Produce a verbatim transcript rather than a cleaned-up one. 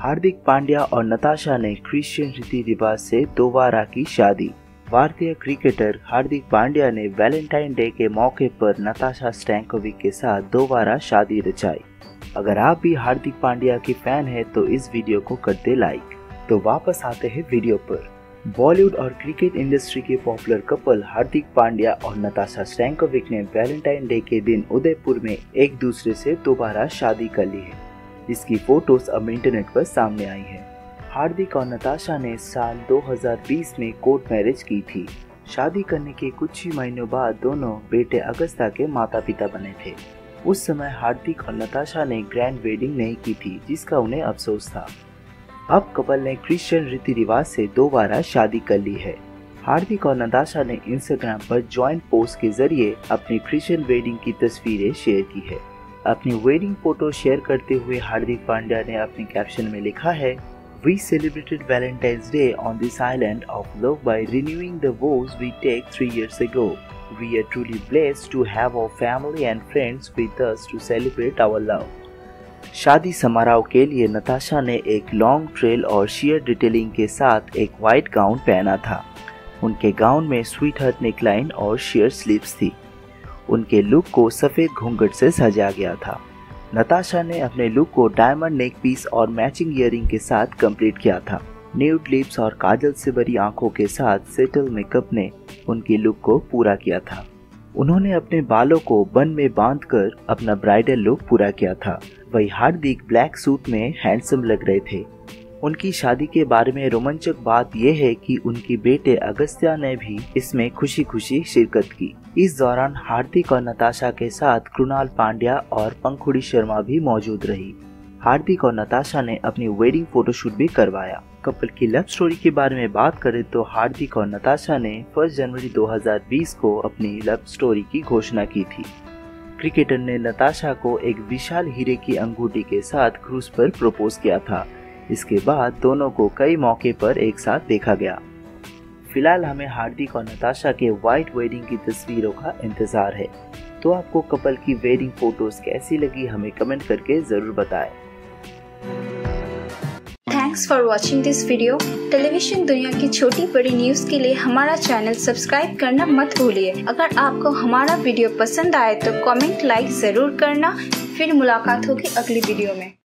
हार्दिक पांड्या और नताशा ने क्रिश्चियन रीति रिवाज से दोबारा की शादी। भारतीय क्रिकेटर हार्दिक पांड्या ने वैलेंटाइन डे के मौके पर नताशा स्टैंकोविक के साथ दोबारा शादी रचाई। अगर आप भी हार्दिक पांड्या के फैन हैं तो इस वीडियो को कर दे लाइक। तो वापस आते हैं वीडियो पर। बॉलीवुड और क्रिकेट इंडस्ट्री के पॉपुलर कपल हार्दिक पांड्या और नताशा स्टैंकोविक ने वैलेंटाइन डे के दिन उदयपुर में एक दूसरे से दोबारा शादी कर ली है, जिसकी फोटोज अब इंटरनेट पर सामने आई है। हार्दिक और नताशा ने साल दो हज़ार बीस में कोर्ट मैरिज की थी। शादी करने के कुछ ही महीनों बाद दोनों बेटे अगस्ता के माता पिता बने थे। उस समय हार्दिक और नताशा ने ग्रैंड वेडिंग नहीं की थी, जिसका उन्हें अफसोस था। अब कपल ने क्रिश्चियन रीति रिवाज से दोबारा शादी कर ली है। हार्दिक और नताशा ने इंस्टाग्राम पर जॉइंट पोस्ट के जरिए अपनी क्रिश्चियन वेडिंग की तस्वीरें शेयर की है। अपनी वेडिंग फोटो शेयर करते हुए हार्दिक पांड्या ने अपने कैप्शन में लिखा है, We celebrated Valentine's Day on this island of love by renewing the vows we take three years ago. We are truly blessed to have our family and friends with us to celebrate our love. शादी समारोह के लिए नताशा ने एक long trail और शेयर detailing के साथ एक व्हाइट गाउन पहना था। उनके गाउन में स्वीट हार्ट नेकलाइन और शेयर स्लीव्स थी। उनके लुक को सफेद घूंघट से सजाया गया था। नताशा ने अपने लुक को डायमंड नेक पीस और मैचिंग ईयरिंग के साथ कंप्लीट किया था। न्यूड लिप्स और काजल से भरी आंखों के साथ सेटल मेकअप ने उनकी लुक को पूरा किया था। उन्होंने अपने बालों को बन में बांधकर अपना ब्राइडल लुक पूरा किया था। वही हार्दिक ब्लैक सूट में हैंडसम लग रहे थे। उनकी शादी के बारे में रोमांचक बात यह है कि उनकी बेटे अगस्त्या ने भी इसमें खुशी खुशी शिरकत की। इस दौरान हार्दिक और नताशा के साथ कृणाल पांड्या और पंखुड़ी शर्मा भी मौजूद रही। हार्दिक और नताशा ने अपनी वेडिंग फोटोशूट भी करवाया। कपल की लव स्टोरी के बारे में बात करें तो हार्दिक और नताशा ने फर्स्ट जनवरी दो हज़ार बीस को अपनी लव स्टोरी की घोषणा की थी। क्रिकेटर ने नताशा को एक विशाल हीरे की अंगूठी के साथ क्रूज पर प्रपोज किया था। इसके बाद दोनों को कई मौके पर एक साथ देखा गया। फिलहाल हमें हार्दिक और नताशा के व्हाइट वेडिंग की तस्वीरों का इंतजार है। तो आपको कपल की वेडिंग फोटोज कैसी लगी हमें कमेंट करके जरूर बताएं। Thanks for watching this video. Television दुनिया की छोटी बड़ी न्यूज के लिए हमारा चैनल सब्सक्राइब करना मत भूलिए। अगर आपको हमारा वीडियो पसंद आए तो कमेंट लाइक जरूर करना। फिर मुलाकात होगी अगली वीडियो में।